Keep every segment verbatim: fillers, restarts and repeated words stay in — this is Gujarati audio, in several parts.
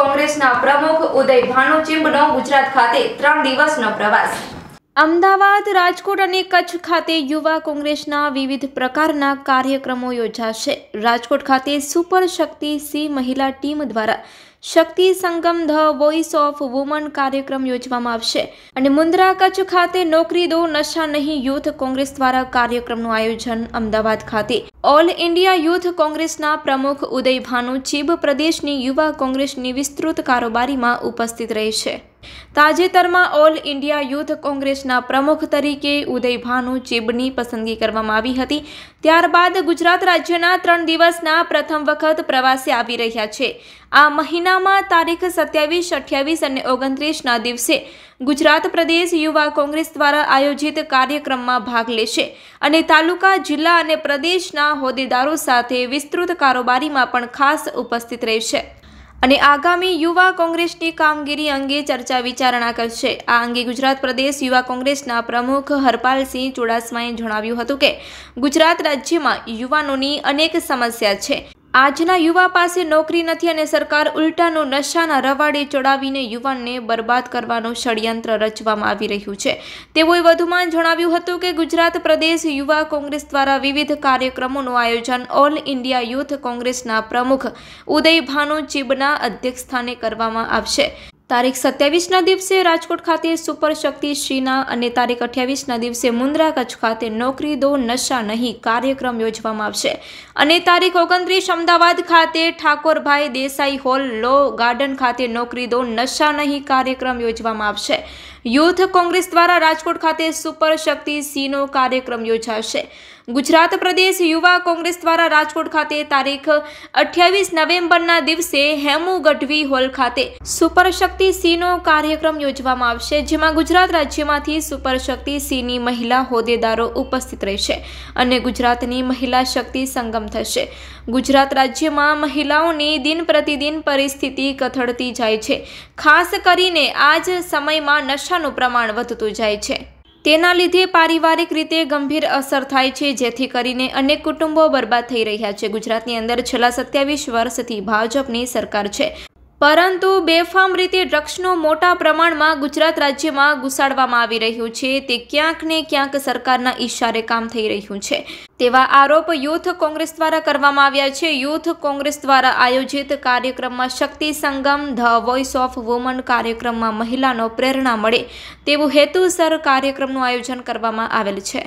કોંગ્રેસના પ્રમુખ ઉદય ભાનુચિંબનો ગુજરાત ખાતે ત્રણ દિવસનો પ્રવાસ। અમદાવાદ, રાજકોટ અને કચ્છ ખાતે યુવા કોંગ્રેસના વિવિધ પ્રકારના કાર્યક્રમો યોજાશે। રાજકોટ ખાતે સુપર શક્તિ સી મહિલા ટીમ દ્વારા Shakti Sangam the voice of woman કાર્યક્રમ યોજવામાં આવશે અને મુન્દ્રા કચ્છ ખાતે નોકરી દો નશા નહીં યુથ કોંગ્રેસ દ્વારા કાર્યક્રમનું આયોજન। અમદાવાદ ખાતે ઓલ ઇન્ડિયા યુથ કોંગ્રેસના પ્રમુખ ઉદય ભાનુચિંબ પ્રદેશની યુવા કોંગ્રેસની વિસ્તૃત કારોબારીમાં ઉપસ્થિત રહેશે। તાજેતરમાં ઓલ ઇન્ડિયા યુથ કોંગ્રેસના પ્રમુખ તરીકે ઉદય ભાનુચિંબની પસંદગી કરવામાં આવી હતી। ત્યારબાદ ગુજરાત રાજ્યના ત્રણ દિવસના પ્રથમ વખત પ્રવાસે આવી રહ્યા છે। આ મહિનામાં તારીખ સત્યાવીસ, અઠ્યાવીસ અને ઓગણત્રીસના દિવસે ગુજરાત પ્રદેશ યુવા કોંગ્રેસ દ્વારા આયોજિત કાર્યક્રમમાં ભાગ લેશે અને તાલુકા, જિલ્લા અને પ્રદેશના હોદ્દેદારો સાથે વિસ્તૃત કારોબારીમાં પણ ખાસ ઉપસ્થિત રહેશે અને આગામી યુવા કોંગ્રેસની કામગીરી અંગે ચર્ચા વિચારણા કરશે। આ અંગે ગુજરાત પ્રદેશ યુવા કોંગ્રેસના પ્રમુખ હરપાલસિંહ ચુડાસમાએ જણાવ્યું હતું કે ગુજરાત રાજ્યમાં યુવાનોની અનેક સમસ્યા છે। આજના યુવા પાસે નોકરી નથી અને સરકાર ઉલટાનું નશાના રવાડે ચડાવીને યુવાનને બરબાદ કરવાનું ષડયંત્ર રચવામાં આવી રહ્યું છે। તેઓએ વધુમાં જણાવ્યું હતું કે ગુજરાત પ્રદેશ યુવા કોંગ્રેસ દ્વારા વિવિધ કાર્યક્રમોનું આયોજન ઓલ ઇન્ડિયા યુથ કોંગ્રેસના પ્રમુખ ઉદય ભાનુચિંબના અધ્યક્ષસ્થાને કરવામાં આવશે। તારીખ સત્યાવીસના દિવસે રાજકોટ ખાતે સુપર શક્તિ શ્રીના અને તારીખ અઠ્યાવીસના દિવસે મુન્દ્રા કચ્છ ખાતે નોકરી દો નશા નહીં કાર્યક્રમ યોજવામાં આવશે અને તારીખ ઓગણત્રીસ અમદાવાદ ખાતે Thakorbhai Desai hall law garden ખાતે નોકરી દો નશા નહીં કાર્યક્રમ યોજવામાં આવશે। યુથ કોંગ્રેસ દ્વારા રાજકોટ ખાતે સુપર શક્તિ સીનો કાર્યક્રમ યોજાશે। ગુજરાત પ્રદેશ યુવા કોંગ્રેસ દ્વારા રાજકોટ ખાતે તારીખ અઠ્યાવીસ નવેમ્બરના દિવસે હેમુ ગઢવી હોલ ખાતે સુપર શક્તિ સીનો કાર્યક્રમ યોજવામાં આવશે, જેમાં ગુજરાત રાજ્યમાંથી સુપર શક્તિ સીની મહિલા હોદ્દેદારો ઉપસ્થિત રહેશે અને ગુજરાતની મહિલા શક્તિ સંગમ થશે। ગુજરાત રાજ્યમાં મહિલાઓની દિન પ્રતિદિન પરિસ્થિતિ કથળતી જાય છે, ખાસ કરીને આજ સમયમાં નશાનું પ્રમાણ વધતું જાય છે। તેના લીધે પારિવારિક રીતે ગંભીર અસર થાય છે, જેથી કરીને અનેક કુટુંબો બરબાદ થઈ રહ્યા છે। ગુજરાતની અંદર છેલ્લા સત્યાવીસ વર્ષથી ભાજપની સરકાર છે, પરંતુ બેફામ રીતે ડ્રગ્સનો મોટા પ્રમાણમાં ગુજરાત રાજ્યમાં ઘુસાડવામાં આવી રહ્યું છે। તે ક્યાંક ને ક્યાંક સરકારના ઈશારે કામ થઈ રહ્યું છે તેવા આરોપ યુથ કોંગ્રેસ દ્વારા કરવામાં આવ્યા છે। યુથ કોંગ્રેસ દ્વારા આયોજિત કાર્યક્રમમાં Shakti Sangam the voice of woman કાર્યક્રમમાં મહિલાનો પ્રેરણા મળે તેવું હેતુસર કાર્યક્રમનું આયોજન કરવામાં આવેલ છે।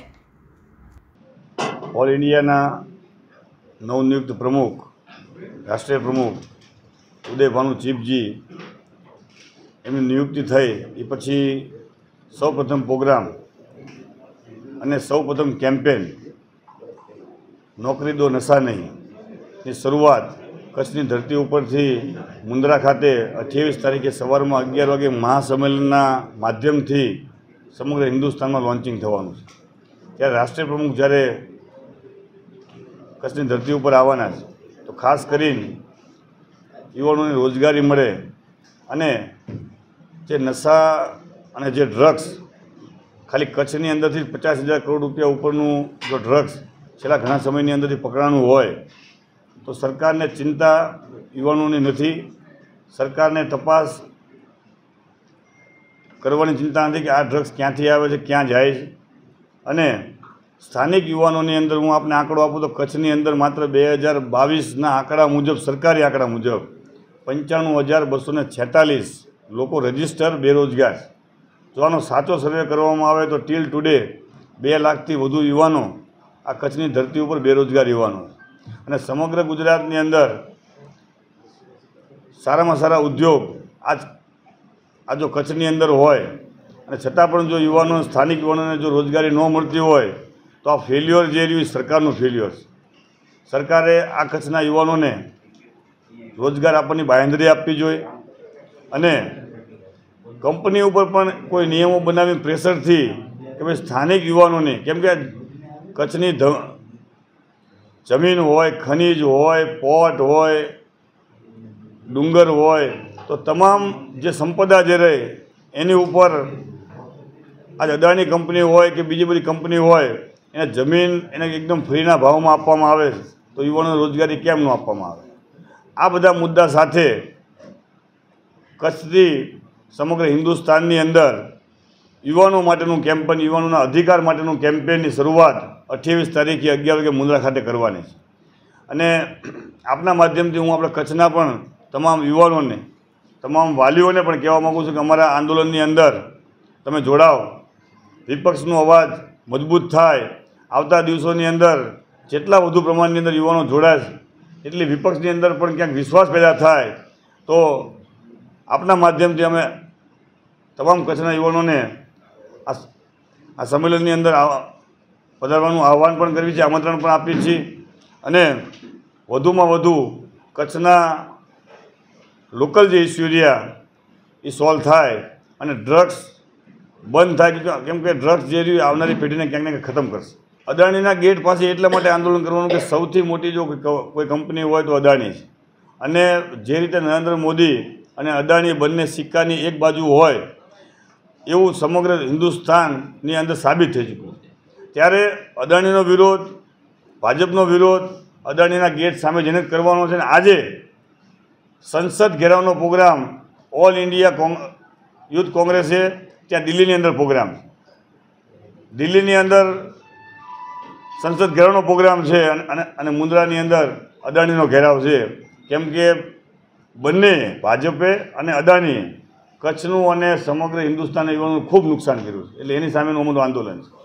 ઓલ ઇન્ડિયાના નવનિયુક્ત પ્રમુખ, રાષ્ટ્રીય પ્રમુખ ઉદય ભાનુચિંબજી એમની નિયુક્તિ થઈ એ પછી સૌ પ્રથમ પ્રોગ્રામ અને સૌ પ્રથમ કેમ્પેન નોકરી દો નશા નહીં ની શરૂઆત કચ્છની ધરતી ઉપરથી મુન્દ્રા ખાતે અઠ્યાવીસ તારીખે સવારમાં અગિયાર વાગે મહાસંમેલનના માધ્યમથી સમગ્ર હિન્દુસ્તાનમાં લોન્ચિંગ થવાનું છે। ત્યારે રાષ્ટ્રીય પ્રમુખ જ્યારે કચ્છની ધરતી ઉપર આવવાના છે તો ખાસ કરીને યુવાનોને રોજગારી મળે અને જે નશા અને જે ડ્રગ્સ ખાલી કચ્છની અંદરથી પચાસ હજાર કરોડ રૂપિયા ઉપરનું જો ડ્રગ્સ છેલ્લા ઘણા સમયની અંદરથી પકડાનું હોય તો સરકારને ચિંતા યુવાનોની નથી। સરકારને તપાસ કરવાની ચિંતા નથી કે આ ડ્રગ્સ ક્યાંથી આવે છે, ક્યાં જાય છે। અને સ્થાનિક યુવાનોની અંદર હું આપને આંકડો આપું તો કચ્છની અંદર માત્ર બે હજાર બાવીસના આંકડા મુજબ, સરકારી આંકડા મુજબ પંચાણું હજાર બસો ને છેતાલીસ લોકો રજિસ્ટર બેરોજગાર। જો આનો સાચો સર્વે કરવામાં આવે તો ટીલ ટુડે બે લાખથી વધુ યુવાનો આ કચ્છની ધરતી ઉપર બેરોજગાર યુવાનો અને સમગ્ર ગુજરાતની અંદર સારામાં સારા ઉદ્યોગ આજ આ જો કચ્છની અંદર હોય અને છતાં પણ જો યુવાનો, સ્થાનિક યુવાનોને જો રોજગારી ન મળતી હોય તો આ ફેલ્યોર જે રહ્યું સરકારનું ફેલ્યોર છે। સરકારે આ કચ્છના યુવાનોને રોજગાર આપવાની બાંહેધરી આપવી જોઈએ અને કંપની ઉપર પણ કોઈ નિયમો બનાવી પ્રેશરથી કે ભાઈ સ્થાનિક યુવાનોને, કેમ કે કચ્છની જમીન હોય, ખનીજ હોય, પોર્ટ હોય, ડુંગર હોય તો તમામ જે સંપદા જે રહે એની ઉપર આજ અદાણી કંપની હોય કે બીજી બધી કંપની હોય એને જમીન એને એકદમ ફ્રીના ભાવમાં આપવામાં આવે તો યુવાનોને રોજગારી કેમ ન આપવામાં આવે? આ બધા મુદ્દા સાથે કચ્છથી સમગ્ર હિન્દુસ્તાનની અંદર યુવાનો માટેનું કેમ્પેન, યુવાનોના અધિકાર માટેનું કેમ્પેનની શરૂઆત અઠ્યાવીસ તારીખે અગિયાર વાગે મુંદ્રા ખાતે કરવાની છે. અને આપના માધ્યમથી હું આપણા કચ્છના પણ તમામ યુવાનોને, તમામ વાલીઓને પણ કહેવા માગું છું કે અમારા આંદોલનની અંદર તમે જોડાઓ, વિપક્ષનો અવાજ મજબૂત થાય. આવતા દિવસોની અંદર જેટલા વધુ પ્રમાણની અંદર યુવાનો જોડાશે એટલી વિપક્ષની અંદર પણ ક્યાંક વિશ્વાસ પેદા થાય. તો આપના માધ્યમથી અમે તમામ કચ્છના યુવાનોને આ આ સંમેલનની અંદર પધારવાનું આહ્વાન પણ કરવી છે, આમંત્રણ પણ આપીએ છીએ. અને વધુમાં વધુ કચ્છના લોકલ જે ઇસ્યુ રહ્યા એ સોલ્વ થાય અને ડ્રગ્સ બંધ થાય, કેમ કે ડ્રગ્સ જે રહ્યું આવનારી પેઢીને ક્યાંક ને ક્યાંક ખતમ કરશે. અદાણીના ગેટ પાસે એટલા માટે આંદોલન કરવાનું કે સૌથી મોટી જો કોઈ કંપની હોય તો અદાણી છે. અને જે રીતે નરેન્દ્ર મોદી અને અદાણી બંને સિક્કાની એક બાજુ હોય એવું સમગ્ર હિન્દુસ્તાનની અંદર સાબિત થઈ ચૂક્યું છે. ત્યારે અદાણીનો વિરોધ, ભાજપનો વિરોધ અદાણીના ગેટ સામે જેને કરવાનો છે. ને આજે સંસદ ઘેરાવનો પ્રોગ્રામ ઓલ ઇન્ડિયા કોંગ યુથ કોંગ્રેસે ત્યાં દિલ્હીની અંદર પ્રોગ્રામ છે. દિલ્હીની અંદર સંસદ ઘેરાવનો પ્રોગ્રામ છે અને અને મુંદ્રાની અંદર અદાણીનો ઘેરાવ છે. કેમ કે બંને ભાજપે અને અદાણીએ કચ્છનું અને સમગ્ર હિન્દુસ્તાનના યુવાનોનું ખૂબ નુકસાન કર્યું છે. એટલે એની સામેનું અમારું આંદોલન છે.